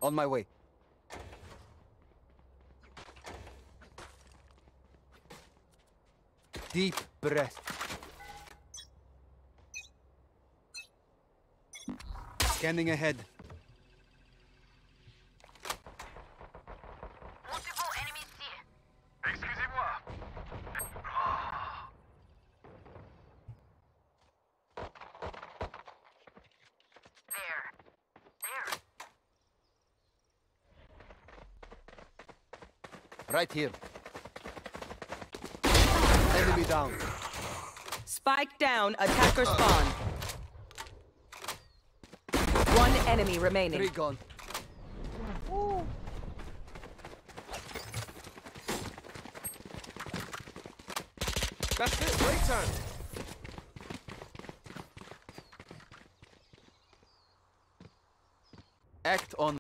On my way. Deep breath. Scanning ahead. Multiple enemies here. Excusez-moi. There. Right here. Enemy down. Spike down, attacker spawn. One enemy remaining. 3 gone. That's it, break time. Act on